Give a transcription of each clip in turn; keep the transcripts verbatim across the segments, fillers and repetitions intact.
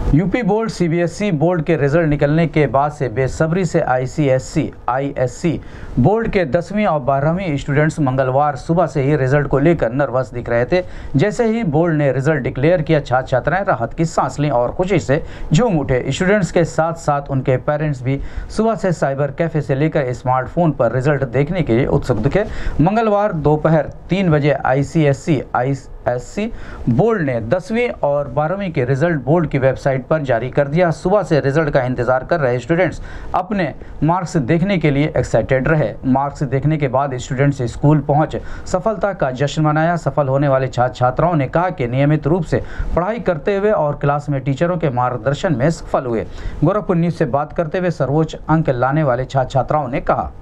UP board CBSE board के result निकलने के बाद से बेसब्री से आईसीएसई, आईएससी बोर्ड के दसवीं और बारहवीं स्टूडेंट्स मंगलवार सुबह से ही रिजल्ट को लेकर नर्वस दिख रहे थे। जैसे ही बोर्ड ने रिजल्ट डिक्लेयर किया, छात्र छात्राएं राहत की सांस लीं और खुशी से झूम उठे। स्टूडेंट्स के साथ साथ उनके पेरेंट्स भी सुबह से साइबर कैफे से लेकर स्मार्टफोन पर रिजल्ट देखने के लिए उत्सुक दिखे। मंगलवार दोपहर तीन बजे आईसीएसई, आईएससी बोर्ड ने दसवीं और बारहवीं के रिजल्ट बोर्ड की वेबसाइट पर जारी कर दिया। सुबह से रिजल्ट का इंतजार कर रहे स्टूडेंट्स अपने मार्क्स देखने के लिए एक्साइटेड रहे। मार्क्स देखने के बाद स्टूडेंट्स स्कूल पहुंच सफलता का जश्न मनाया। सफल होने वाले छात्र छात्राओं ने कहा कि नियमित रूप से पढ़ाई करते हुए और क्लास में टीचरों के मार्गदर्शन में सफल हुए। गोरखपुर न्यूज से बात करते हुए सर्वोच्च अंक लाने वाले छात्र छात्राओं ने कहा,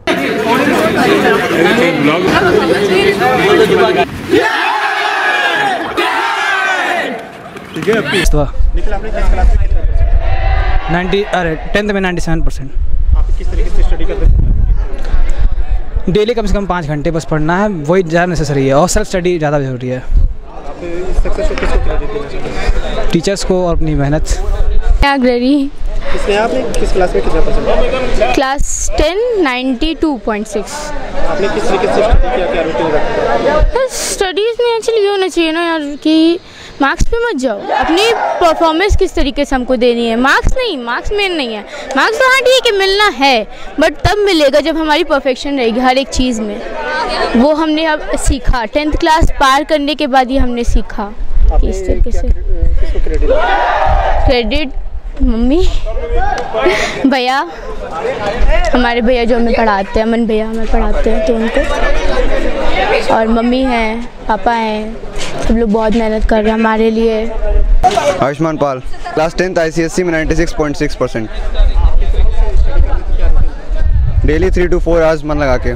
नाइन्टी अरे टेंथ में नाइन्टी सेवन परसेंट। आप किस तरीके से स्टडी करते हैं? डेली कम से कम पाँच घंटे बस पढ़ना है, वही ज़्यादा नेसेसरी है और सेल्फ स्टडी ज़्यादा ज़रूरी है। आप इस सक्सेस को किसको क्रेडिट देना चाहते हैं? टीचर्स को और अपनी मेहनत। ग्रेडी किसने आपने किस क्लास में कितना percent? Class ten ninety two point six. आपने किस तरीके से स्टडी किया, क्या रूटीन रखा? स्टडीज़ में एक्चुअली ये होना चाहिए ना यार कि मार्क्स पे मत जाओ, अपनी परफॉर्मेंस किस तरीके से हमको देनी है। मार्क्स नहीं, मार्क्स मेन नहीं है। मार्क्स तो हाँ ठीक है मिलना है, बट तब मिलेगा जब हमारी परफेक्शन रहेगी हर एक चीज़ में। वो हमने अब सीखा, टेंथ क्लास पार करने के बाद ही हमने सीखा कि इस तरीके से। किसको क्रेडिट? क्रेडिट मम्मी, भैया, हमारे भैया जो हमें पढ़ाते हैं, अमन भैया हमें पढ़ाते हैं तो उनको, और मम्मी हैं, पापा हैं, सब लोग बहुत मेहनत कर रहे हैं हमारे लिए। Ayushman Pal, class tenth ICSE में ninety six point six percent. Daily three two four hours मन लगा के।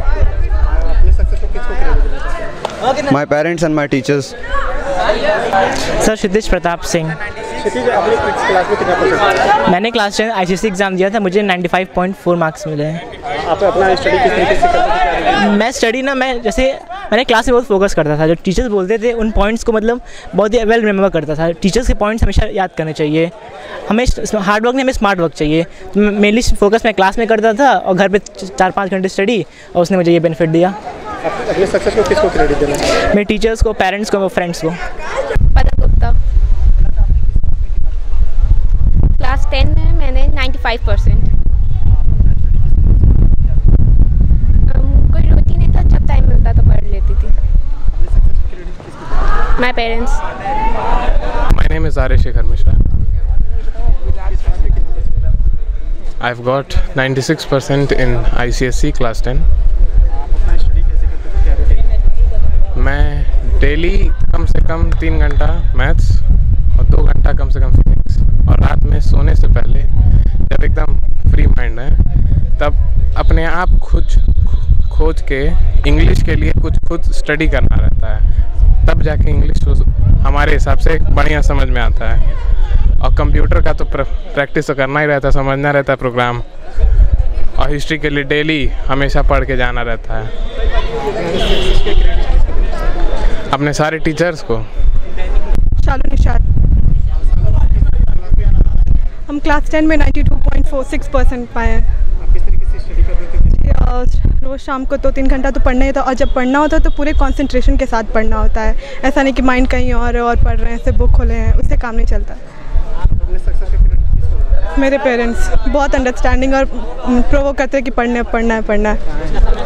My parents and my teachers. Sir Kshitij Pratap Singh. Kshitij, आपने किस क्लास में कितना परसेंट? मैंने क्लास टेन आईसीएसई एग्ज़ाम दिया था, मुझे ninety five point four marks मिले हैं। आप अपना स्टडी किस तरीके से करते थे? मैं स्टडी ना मैं जैसे मैंने क्लास में बहुत फोकस करता था। जो टीचर्स बोलते थे उन पॉइंट्स को मतलब बहुत ही वेल रिमेंबर करता था। टीचर्स के पॉइंट्स हमेशा याद करने चाहिए। हमें हार्ड वर्क नहीं, हमें स्मार्ट वर्क चाहिए। तो मेनली फोकस मैं क्लास में करता था और घर पे चार पाँच घंटे स्टडी, और उसने मुझे ये बेनिफिट दिया। अपने सक्सेस को किसको क्रेडिट देना चाहिए? मेरे टीचर्स को, पेरेंट्स को, फ्रेंड्स को। पदक गुप्ता, क्लास टेन में मैंने नाइन्टी फाइव परसेंट। कोई रूटीन नहीं था, जब टाइम मिलता था पढ़ लेती थी। My parents. My name is Arya Shekhar Mishra. I've got ninety-six percent in I C S E class ten. मैं डेली कम से कम तीन घंटा मैथ्स और दो घंटा कम से कम फिजिक्स, और रात में सोने से पहले जब एकदम फ्री माइंड है तब अपने आप खुद खोज के इंग्लिश के लिए कुछ खुद स्टडी करना रहता है। तब जाके इंग्लिश हमारे हिसाब से बढ़िया समझ में आता है। और कंप्यूटर का तो प्रैक्टिस तो करना ही रहता है, समझना रहता है प्रोग्राम। और हिस्ट्री के लिए डेली हमेशा पढ़ के जाना रहता है। अपने सारे टीचर्स को। शालू निशाद, हम क्लास टेन में ninety two point four six percent पाए हैं। आप किस तरीके से स्टडी कर रहे थे? रोज़ शाम को दो तीन घंटा तो पढ़ना ही था, और जब पढ़ना होता है तो पूरे कंसंट्रेशन के साथ पढ़ना होता है। ऐसा नहीं कि माइंड कहीं और और पढ़ रहे हैं, ऐसे बुक खोले हैं, उससे काम नहीं चलता। अपने सक्सेस का क्रेडिट किसको देना? मेरे पेरेंट्स बहुत अंडरस्टैंडिंग और प्रोवोक करते हैं कि पढ़ना है पढ़ना है पढ़ना है।